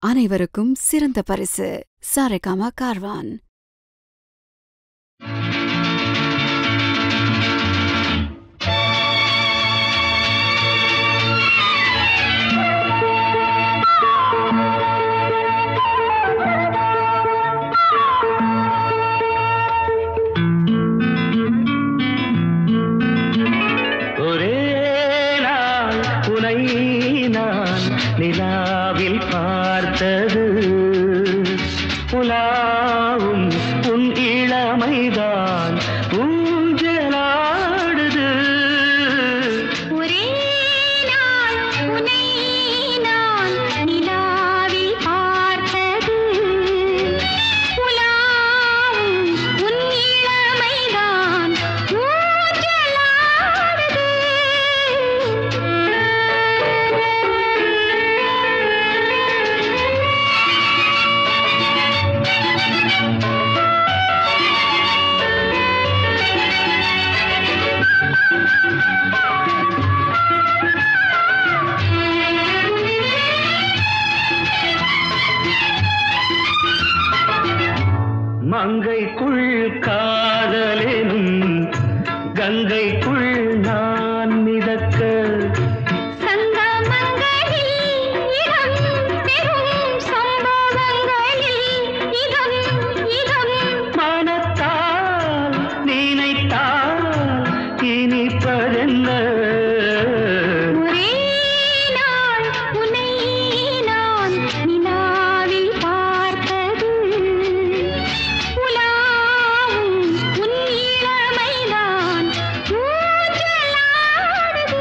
அனைவருக்கும் சிறந்த பரிசு சாரேகாமா கார்வான். நிலாவில் பார்த்தது உலாவும் உன் இளமைதான் ஊஞ்சலாடுது. ஒரே நாள் உன்னை நான் நிலாவில் பார்த்தது உலாவும் உன் இளமைதான் ஊஞ்சலாடுது. மங்கைக்குள் காதலெனும் கங்கைக்குள் நான் மிதக்க சங்கமங்களில் இடம் பெறும் சம்பவங்களில் இதம் இதம் மனத்தால் நினைத்தால் இனிப்பதென்ன. ஒரே நாள் உன்னை நான் நிலாவில் பார்த்தது உலாவும் உன் இளமைதான் ஊஞ்சலாடுது.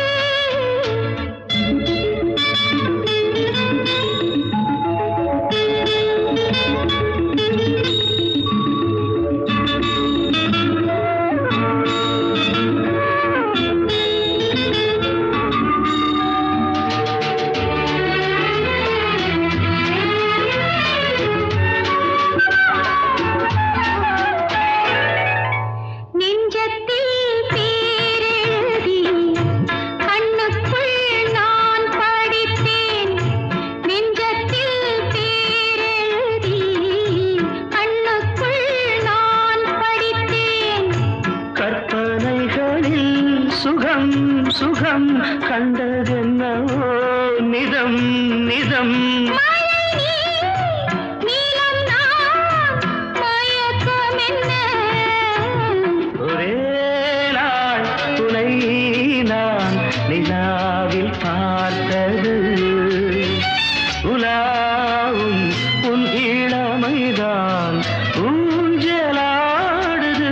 நெஞ்சத்தில் பேரெழுதி கண்ணுக்குள் நான் படித்தேன். நெஞ்சத்தில் பேரெழுதி கண்ணுக்குள் நான் படித்தேன். கற்பனைகளில் சுகம் சுகம் கண்டதென்னவோ நிதம் நிதம். மழை நீலம் நான் மயக்கம் என்ன. ஒரே நாள் துணை நான் நிலாவில் பார்த்தது உலாவும் உன் இளமைதான் ஊஞ்சலாடுது.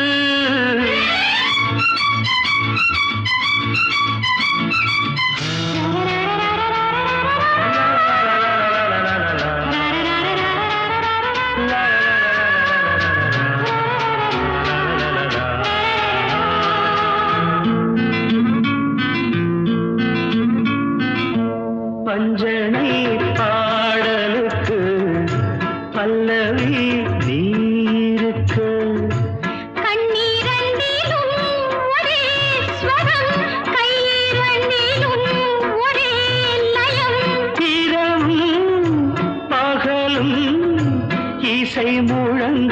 பஞ்சனை பாடலுக்கு பல்லவி நீருக்கு கண்ணீரண்டிலும் ஒரே ஸ்வரம் கையிரண்டிலும் ஒரே லயம். இரவும் பகலும் இசை முழங்க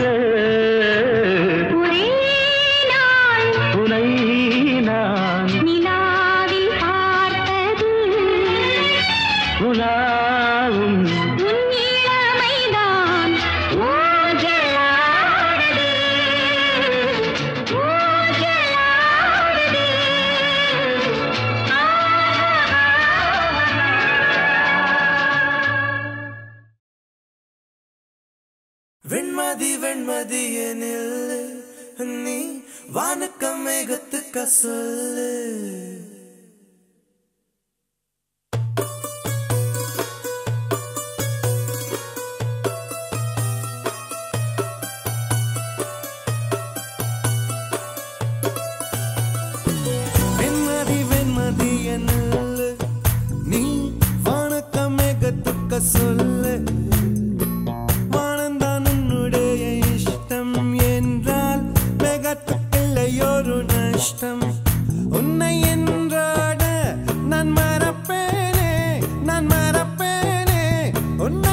ஒரே நாள் துணை நான் நிலாவில் பார்த்தது உலாவும் உன் இளமைதான் ஊஞ்சலாடுது ஊஞ்சலாடுது. வெண்மதி வெண்மதி எனில் நீ வானுக்க மேகத்துக்க சொல்லு. வெண்மதி வெண்மதி எனில் நீ வானுக்க மேகத்துக்க சொல்லு. வானந்தான் உன்னுடைய இஷ்டம் என்றால் மேகத்துக்கில்லையொரு நஷ்டம். உன்னை என்றாட நான் மறப்பேனே நான் மறப்பேனே உன்னை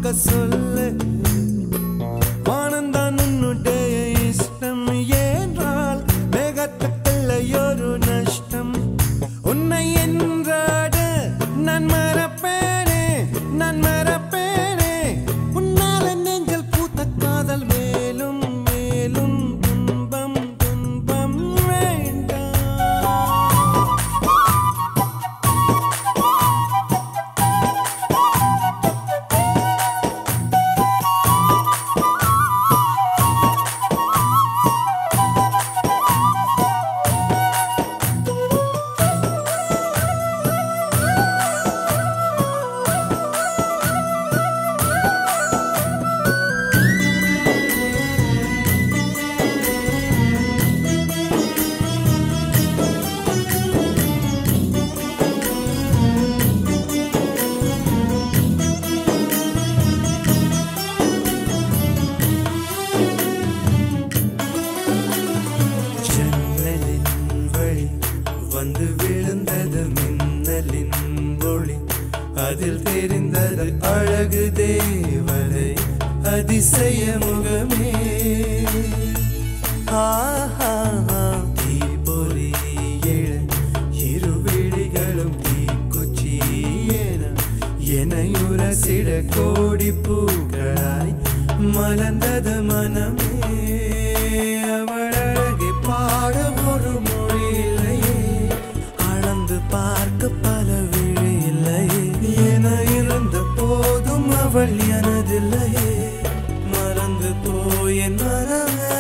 சொல்லு வானந்தான் உன்னுடைய இஷ்டம் என்றால் மேகத்துக்குள்ளையொரு நஷ்டம் உன்னை என்றாட நான் மறப்பேனே நான் மறப்பேனே உன்னால நெஞ்சல் பூத்த காதல் மேலும் மேலும் துன்பம் துன்பம் வேண்டாம் வந்து விழுந்தது மின்னலின் ஒளி அதில் தெரிந்தது அழகு தேவதை அதிசய முகமே தீப்பொறி எழ இருவிழிகளும் தீக்குச்சி எனையுரசிட கோடி பூக்களாய் மலர்ந்தது மனமே அவள் அழகை பாட ஒரு மொழி இல்லையே அளந்து பார்க்க பல விழி இல்லையே என இருந்த போதும் அவள் எனதில்லையே மறந்து போயின் மனமே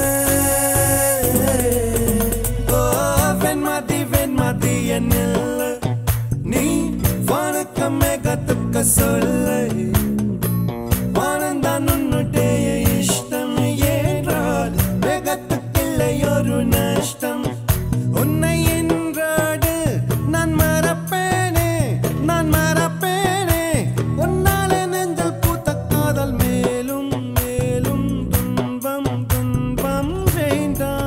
வெண்மதி வெண்மதி என்னில்லை நீ வணக்கம் மேகத்துக்க சொல்லை வானந்தான் உன்னுடைய இஷ்டம் என்றால் மேகத்துக்கில்லையொரு நஷ்டம் உன்னை என்றாடு நான் மறப்பேனே நான் மறப்பேனே உன்னால நெஞ்சல் பூத்த காதல் மேலும் மேலும் துன்பம் துன்பம் வேண்டாம்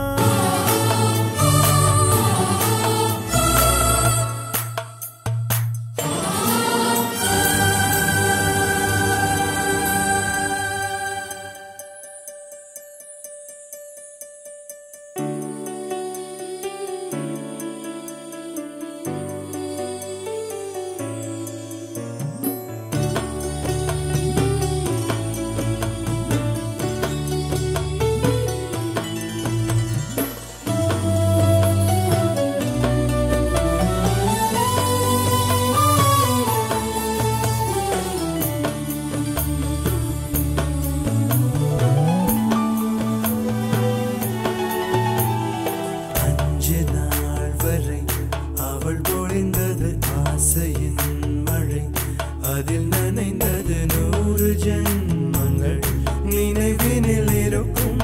அவள் பொழிந்தது ஆசையின் மழை அதில் நனைந்தது 100 ஜென்மங்கள் நினைவினில் இருக்கும்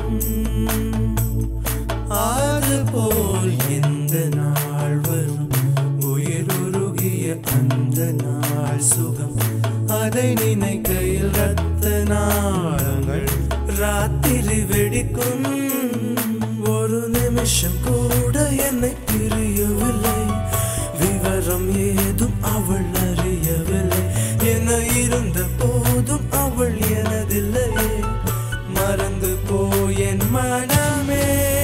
அதுபோல் எந்த நாள் வரும் உயிர் உருகிய அந்த நாள் சுகம் அதை நினைக்கையில் ரத்த நாளங்கள் ராத்திரி வெடிக்கும் ஒரு நிமிஷம் கூட என்னை பிரியவில்லை விவரம் ஏதும் அவள் அறியவில்லை என இருந்த போதும் அவள் எனதில்லையே மறந்து போயென் மனமே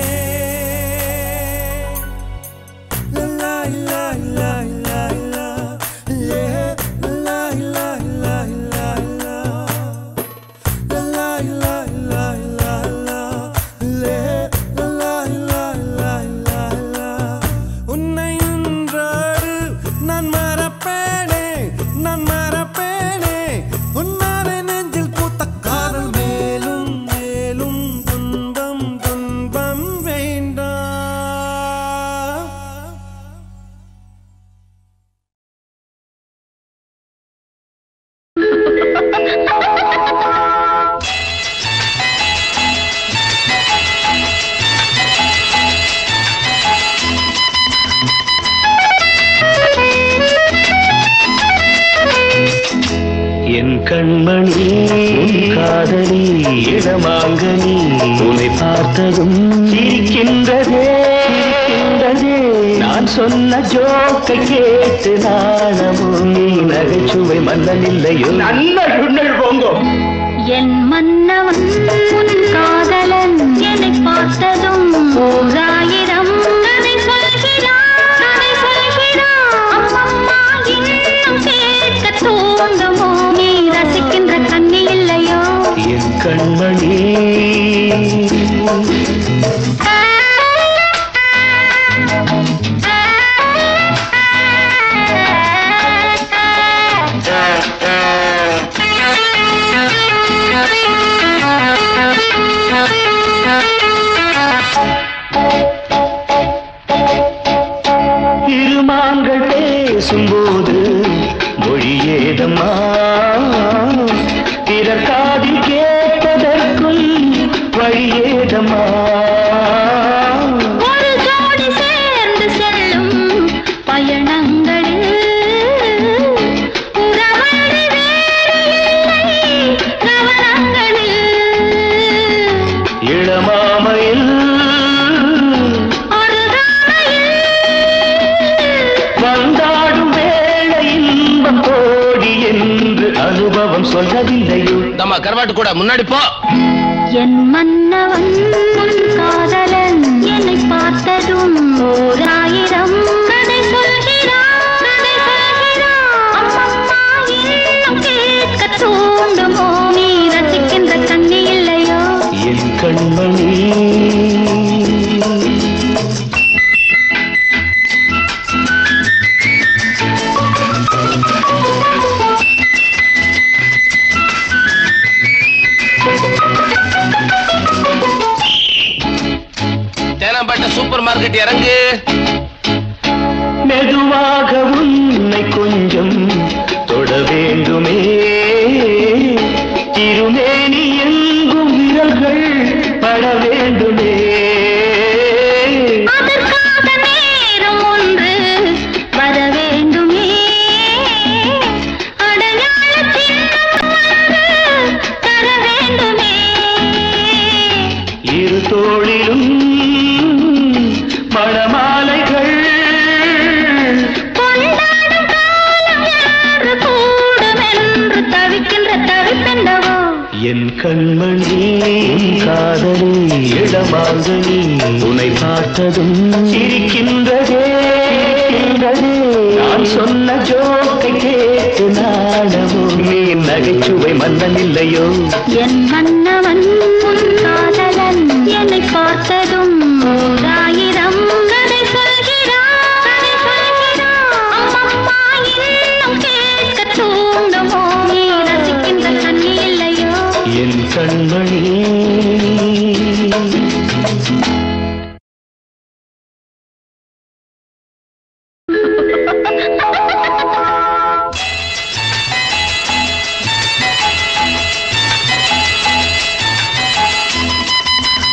கண்மணி உன் காதலி இடமாங்கனி உன்னை பார்த்ததும் சிரிக்கின்றதே சிரிக்கின்றதே நான் சொன்ன ஜோக்கை கேட்டு நாணமும் நீ நகைச்சுவை மன்னனில்லையோ நன்னல் போங்கோ என் மன்னவன் உன் காதலன் என்னை பார்த்ததும் ஓராயிரம் கதை சொல்கிறான் அம்மம்மா இன்னும் கேட்க தூண்டுமோ நீ ரசிக்கின்ற கண்ணி இல்லையோ என் கண்மணி இருமான்கள் பேசும்போது மொழியேதம்மா பிறர் காதில் கேட்பதற்கும் வழியேதம்மா ஒரு ஜோடி சேர்ந்து செல்லும் பயணங்களில் உறவழி வேறு இல்லை கவனங்களில் இளமாமையில் வந்தாடும் வேளை இன்பம் கோடி என்று அனுபவம் சொல்லவில்லையோ நம்ம கருவாட்டு கூட முன்னாடி போ என் மன்னவன் உன் காதலன் என்னை பார்த்ததும் ஓராயிரம் கதை சொல்கிறான் அம்மம்மா இன்னும் கேட்க தூண்டுமோ நீ ரசிக்கின்ற கண்ணி இல்லையோ என் கண்மணி தேனாம்பேட்டை சூப்பர் மார்க்கெட் இறங்கு மெதுவாக உன்னை கொஞ்சம் தொட வேண்டுமே திருமேனி எங்கும் விரல்கள் பட வேண்டுமே அதற்காக நேரம் ஒன்று வர வேண்டுமே அடையாள சின்னம் ஒன்று தர வேண்டுமே இரு தோளிலும் மணமாலைகள் கொண்டாடும் காலம் என்று கூடும் என்று தவிக்கின்ற தவிப்பெண்டவோ என் கண்மணி காதலி இடமாங்கனி உன்னை பார்த்ததும் சிரிக்கின்றதே நான் சொன்ன ஜோக்கை கேட்டு நாணமும் நீ நகைச்சுவை மன்னனில்லையோ என் மன்னவன் உன் காதலன் என்னை பார்த்ததும் ஓராயிரம் கதை சொல்கிறான் அம்மம்மா இன்னும் கேட்க தூண்டுமோ நீ ரசிக்கின்ற கண்ணி இல்லையோ என் கண்மணி